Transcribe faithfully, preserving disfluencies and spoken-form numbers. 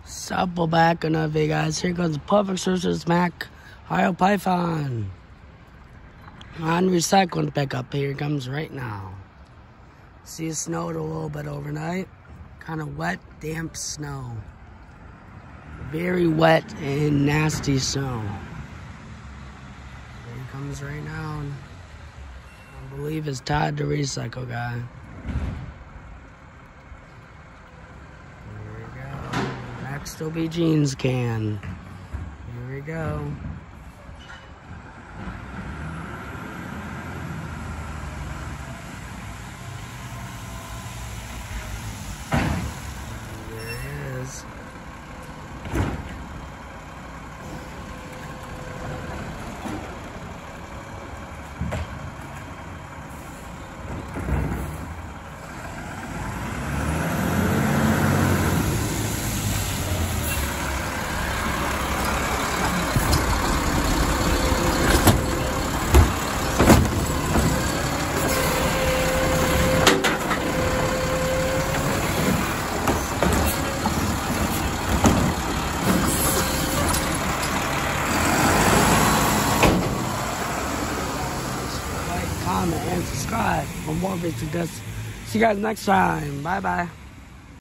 Supple back another video, guys. Here goes the Public Services Mack Heil Python on recycling pickup. Here it comes right now. See, it snowed a little bit overnight. Kind of wet, damp snow. Very wet and nasty snow. Here it comes right now. I believe it's Todd, the recycle guy. Still be jeans can. Here we go. There it is. Comment and subscribe for more videos. See you guys next time. Bye bye.